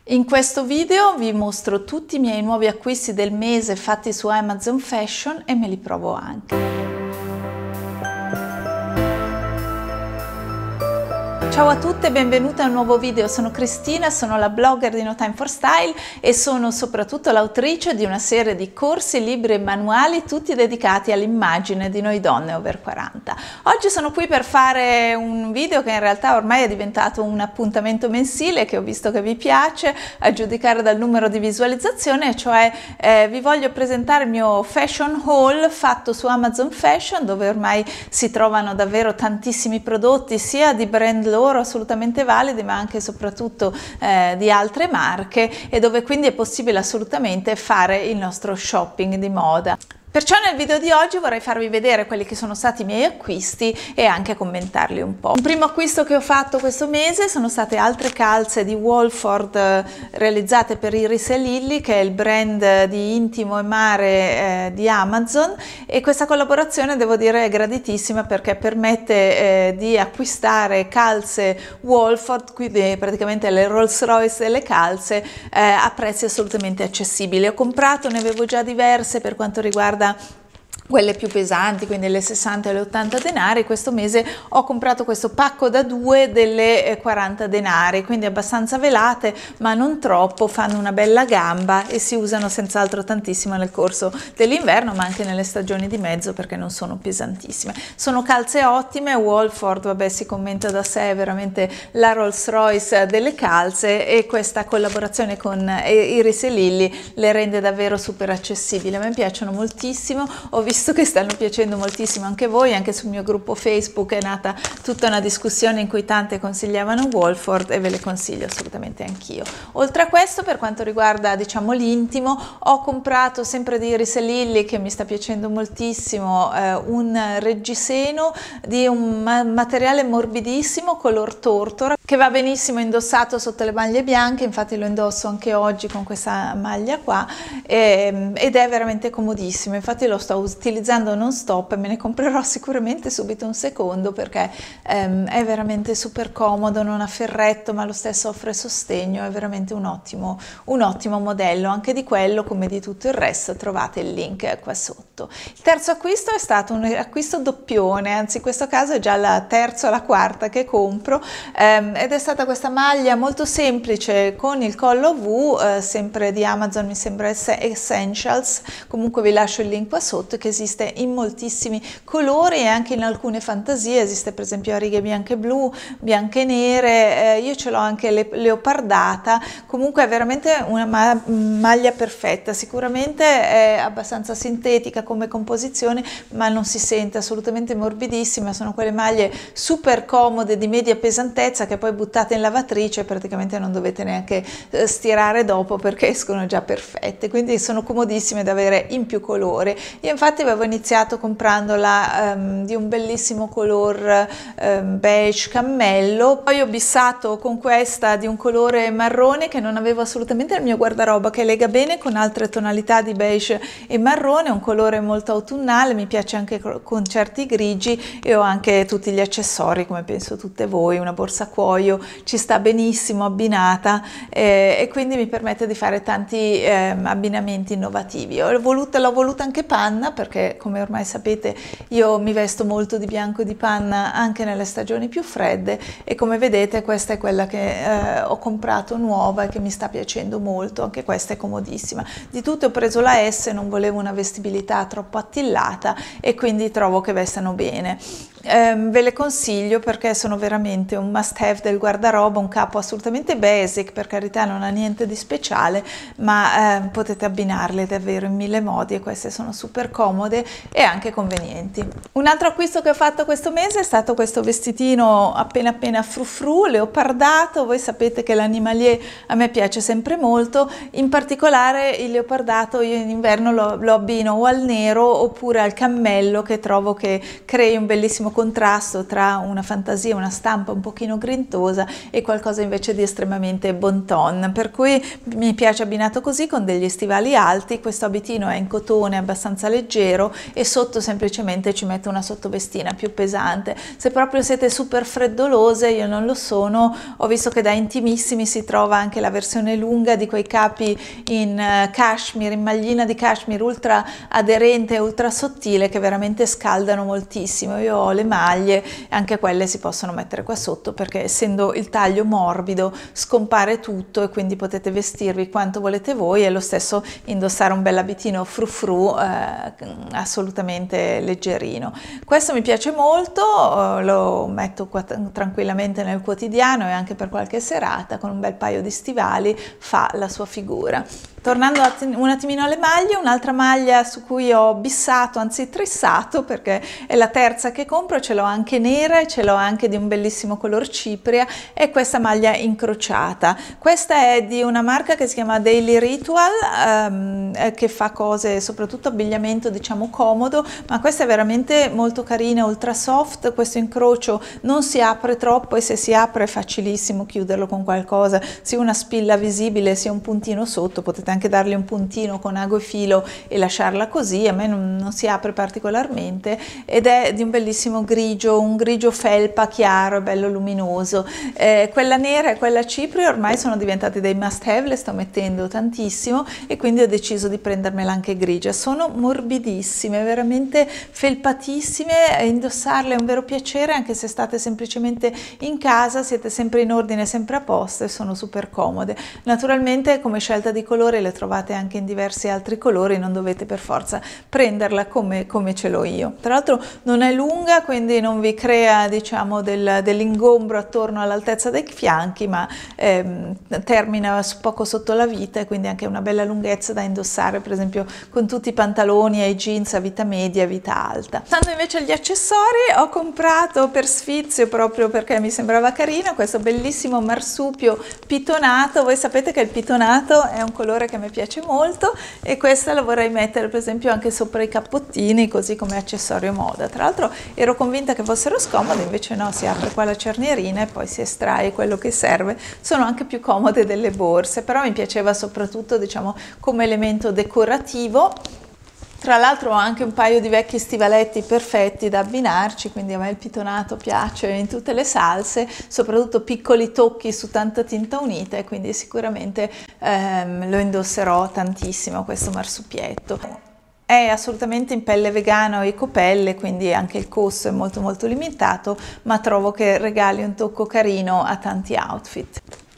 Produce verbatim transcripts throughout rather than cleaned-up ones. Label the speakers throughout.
Speaker 1: In questo video vi mostro tutti i miei nuovi acquisti del mese fatti su Amazon Fashion e me li provo anche. Ciao a tutte e benvenute a un nuovo video, sono Cristina, sono la blogger di No Time for Style e sono soprattutto l'autrice di una serie di corsi, libri e manuali tutti dedicati all'immagine di noi donne over quaranta. Oggi sono qui per fare un video che in realtà ormai è diventato un appuntamento mensile che ho visto che vi piace, a giudicare dal numero di visualizzazioni, cioè eh, vi voglio presentare il mio fashion haul fatto su Amazon Fashion, dove ormai si trovano davvero tantissimi prodotti sia di brand loro assolutamente validi, ma anche e soprattutto eh, di altre marche, e dove quindi è possibile assolutamente fare il nostro shopping di moda. Perciò nel video di oggi vorrei farvi vedere quelli che sono stati i miei acquisti e anche commentarli un po'. Un primo acquisto che ho fatto questo mese sono state altre calze di Wolford eh, realizzate per Iris e Lilly, che è il brand di intimo e mare eh, di Amazon, e questa collaborazione devo dire è graditissima perché permette eh, di acquistare calze Wolford, quindi praticamente le Rolls Royce delle calze, eh, a prezzi assolutamente accessibili. Ho comprato, ne avevo già diverse per quanto riguarda quelle più pesanti, quindi le sessanta e le ottanta denari. Questo mese ho comprato questo pacco da due delle quaranta denari, quindi abbastanza velate ma non troppo, fanno una bella gamba e si usano senz'altro tantissimo nel corso dell'inverno, ma anche nelle stagioni di mezzo perché non sono pesantissime. Sono calze ottime. Wolford, vabbè, si commenta da sé, è veramente la Rolls Royce delle calze, e questa collaborazione con Iris e Lilly le rende davvero super accessibili. A me piacciono moltissimo, ho visto che stanno piacendo moltissimo anche voi. Anche sul mio gruppo Facebook è nata tutta una discussione in cui tante consigliavano Wolford e ve le consiglio assolutamente anch'io. Oltre a questo, per quanto riguarda diciamo l'intimo, ho comprato sempre di Iris e Lilly, che mi sta piacendo moltissimo, eh, un reggiseno di un ma materiale morbidissimo color tortora che va benissimo indossato sotto le maglie bianche. Infatti lo indosso anche oggi con questa maglia qua, e, ed è veramente comodissimo. Infatti lo sto utilizzando non stop e me ne comprerò sicuramente subito un secondo perché ehm, è veramente super comodo, non ha ferretto ma lo stesso offre sostegno, è veramente un ottimo, un ottimo modello. Anche di quello, come di tutto il resto, trovate il link qua sotto. Il terzo acquisto è stato un acquisto doppione, anzi in questo caso è già la terza o la quarta che compro, ehm, ed è stata questa maglia molto semplice con il collo V, eh, sempre di Amazon, mi sembra Essentials, comunque vi lascio il link qua sotto, che esiste in moltissimi colori e anche in alcune fantasie. Esiste per esempio a righe bianche e blu, bianche e nere, eh, io ce l'ho anche le leopardata. Comunque è veramente una ma maglia perfetta, sicuramente è abbastanza sintetica come composizione ma non si sente, assolutamente morbidissima. Sono quelle maglie super comode di media pesantezza che poi buttate in lavatrice e praticamente non dovete neanche eh, stirare dopo perché escono già perfette, quindi sono comodissime da avere in più colori. Io infatti avevo iniziato comprandola um, di un bellissimo color um, beige cammello, poi ho bissato con questa di un colore marrone che non avevo assolutamente nel mio guardaroba, che lega bene con altre tonalità di beige e marrone, un colore molto autunnale, mi piace anche con certi grigi, e ho anche tutti gli accessori come penso tutte voi. Una borsa a cuoio ci sta benissimo abbinata, eh, e quindi mi permette di fare tanti eh, abbinamenti innovativi. L'ho voluta, l'ho voluta anche panna perché, come ormai sapete, io mi vesto molto di bianco e di panna anche nelle stagioni più fredde, e come vedete questa è quella che eh, ho comprato nuova e che mi sta piacendo molto. Anche questa è comodissima. Di tutte ho preso la S, non volevo una vestibilità troppo attillata e quindi trovo che vestano bene. Eh, ve le consiglio perché sono veramente un must have del guardaroba, un capo assolutamente basic, per carità non ha niente di speciale, ma eh, potete abbinarle davvero in mille modi e queste sono super comode e anche convenienti. Un altro acquisto che ho fatto questo mese è stato questo vestitino appena appena frufru, leopardato. Voi sapete che l'animalier a me piace sempre molto, in particolare il leopardato io in inverno lo, lo abbino o al nero oppure al cammello, che trovo che crei un bellissimo contrasto tra una fantasia, una stampa un pochino grintosa e qualcosa invece di estremamente bon ton, per cui mi piace abbinato così con degli stivali alti. Questo abitino è in cotone abbastanza leggero e sotto semplicemente ci metto una sottovestina più pesante. Se proprio siete super freddolose, io non lo sono, ho visto che da Intimissimi si trova anche la versione lunga di quei capi in uh, cashmere, in maglina di cashmere ultra aderente e ultra sottile, che veramente scaldano moltissimo. Io ho le maglie, anche quelle si possono mettere qua sotto, perché essendo il taglio morbido scompare tutto e quindi potete vestirvi quanto volete voi, e lo stesso indossare un bel abitino frufru eh, assolutamente leggerino. Questo mi piace molto, lo metto qua tranquillamente nel quotidiano e anche per qualche serata con un bel paio di stivali fa la sua figura. Tornando un attimino alle maglie, un'altra maglia su cui ho bissato, anzi trissato, perché è la terza che compro, ce l'ho anche nera e ce l'ho anche di un bellissimo color cipria, è questa maglia incrociata. Questa è di una marca che si chiama Daily Ritual, ehm, che fa cose, soprattutto abbigliamento diciamo comodo, ma questa è veramente molto carina, ultra soft. Questo incrocio non si apre troppo e se si apre è facilissimo chiuderlo con qualcosa, sia una spilla visibile sia un puntino sotto, potete anche dargli un puntino con ago e filo e lasciarla così, a me non, non si apre particolarmente, ed è di un bellissimo grigio, un grigio felpa chiaro e bello luminoso. Eh, quella nera e quella cipria ormai sono diventate dei must have, le sto mettendo tantissimo e quindi ho deciso di prendermela anche grigia. Sono morbidissime, veramente felpatissime, e indossarle è un vero piacere, anche se state semplicemente in casa, siete sempre in ordine, sempre a posto, e sono super comode. Naturalmente come scelta di colore le trovate anche in diversi altri colori, non dovete per forza prenderla come, come ce l'ho io. Tra l'altro non è lunga, quindi non vi crea diciamo del, dell'ingombro attorno all'altezza dei fianchi, ma ehm, termina poco sotto la vita, e quindi anche una bella lunghezza da indossare per esempio con tutti i pantaloni e i jeans a vita media e vita alta. Stando invece agli accessori, ho comprato per sfizio, proprio perché mi sembrava carino, questo bellissimo marsupio pitonato. Voi sapete che il pitonato è un colore che mi piace molto, e questa la vorrei mettere per esempio anche sopra i cappottini, così come accessorio moda. Tra l'altro ero convinta che fossero scomode, invece no, si apre qua la cernierina e poi si estrae quello che serve. Sono anche più comode delle borse, però mi piaceva soprattutto diciamo come elemento decorativo. Tra l'altro ho anche un paio di vecchi stivaletti perfetti da abbinarci, quindi a me il pitonato piace in tutte le salse, soprattutto piccoli tocchi su tanta tinta unita, e quindi sicuramente ehm, lo indosserò tantissimo questo marsupietto. È assolutamente in pelle vegana o ecopelle, quindi anche il costo è molto molto limitato, ma trovo che regali un tocco carino a tanti outfit.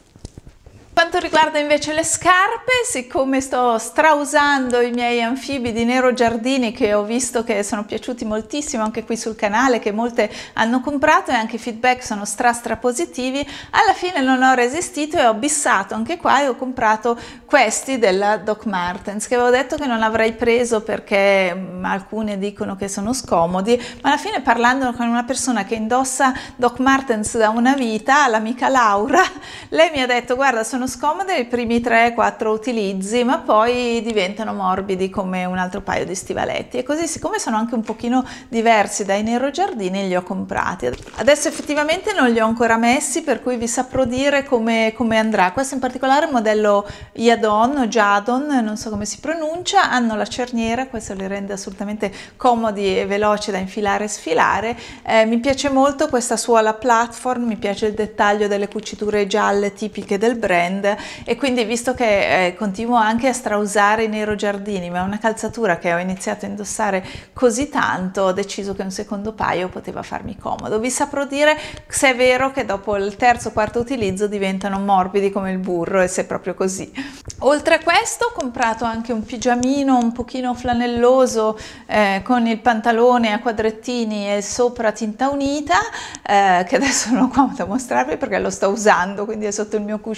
Speaker 1: Quanto riguarda invece le scarpe, siccome sto strausando i miei anfibi di Nero Giardini, che ho visto che sono piaciuti moltissimo anche qui sul canale, che molte hanno comprato e anche i feedback sono stra stra positivi, alla fine non ho resistito e ho bissato anche qua e ho comprato questi della Doc Martens, che avevo detto che non avrei preso perché mh, alcune dicono che sono scomodi, ma alla fine, parlando con una persona che indossa Doc Martens da una vita, l'amica Laura, lei mi ha detto: guarda, sono scomode i primi tre quattro utilizzi, ma poi diventano morbidi come un altro paio di stivaletti, e così, siccome sono anche un pochino diversi dai Nero Giardini, li ho comprati. Adesso effettivamente non li ho ancora messi, per cui vi saprò dire come, come andrà. Questo in particolare è il modello Jadon o Jadon, non so come si pronuncia, hanno la cerniera, questo li rende assolutamente comodi e veloci da infilare e sfilare. Eh, mi piace molto questa suola platform, mi piace il dettaglio delle cuciture gialle tipiche del brand, e quindi, visto che eh, continuo anche a strausare i Nero Giardini, ma è una calzatura che ho iniziato a indossare così tanto, ho deciso che un secondo paio poteva farmi comodo. Vi saprò dire se è vero che dopo il terzo o quarto utilizzo diventano morbidi come il burro, e se è proprio così. Oltre a questo ho comprato anche un pigiamino un pochino flanelloso eh, con il pantalone a quadrettini e sopra tinta unita, eh, che adesso non ho qua da mostrarvi perché lo sto usando, quindi è sotto il mio cuscino.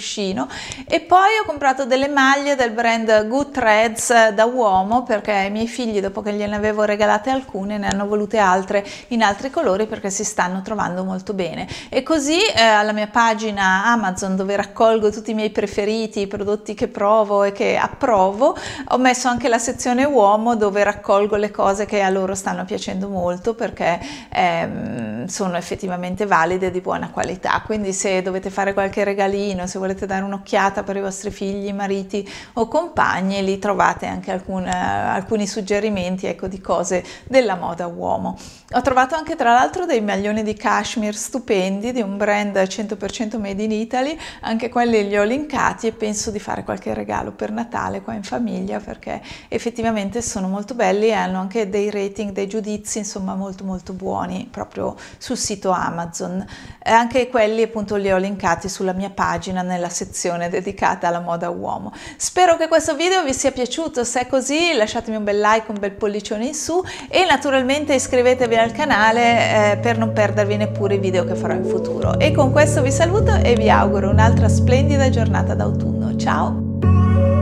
Speaker 1: E poi ho comprato delle maglie del brand Good Threads da uomo, perché i miei figli, dopo che gliene avevo regalate alcune, ne hanno volute altre in altri colori perché si stanno trovando molto bene. E così eh, alla mia pagina Amazon, dove raccolgo tutti i miei preferiti, i prodotti che provo e che approvo, ho messo anche la sezione uomo, dove raccolgo le cose che a loro stanno piacendo molto, perché ehm, sono effettivamente valide e di buona qualità. Quindi se dovete fare qualche regalino, se volete dare un'occhiata per i vostri figli, mariti o compagni, lì trovate anche alcun, alcuni suggerimenti, ecco, di cose della moda uomo. Ho trovato anche tra l'altro dei maglioni di cashmere stupendi di un brand cento per cento made in Italy, anche quelli li ho linkati e penso di fare qualche regalo per Natale qua in famiglia, perché effettivamente sono molto belli e hanno anche dei rating, dei giudizi insomma molto molto buoni proprio sul sito Amazon. E anche quelli appunto li ho linkati sulla mia pagina nella sezione dedicata alla moda uomo. Spero che questo video vi sia piaciuto, se è così lasciatemi un bel like, un bel pollicione in su e naturalmente iscrivetevi al canale eh, per non perdervi neppure i video che farò in futuro. E con questo vi saluto e vi auguro un'altra splendida giornata d'autunno. Ciao!